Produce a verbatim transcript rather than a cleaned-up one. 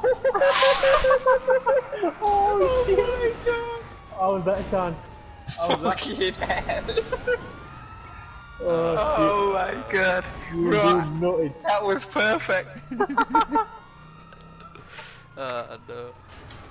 Oh shit! my god! How was that, Sean? How was that? Fucking hell! Oh, Oh my god! shit. You Right, nutted. that was perfect! Uh, no.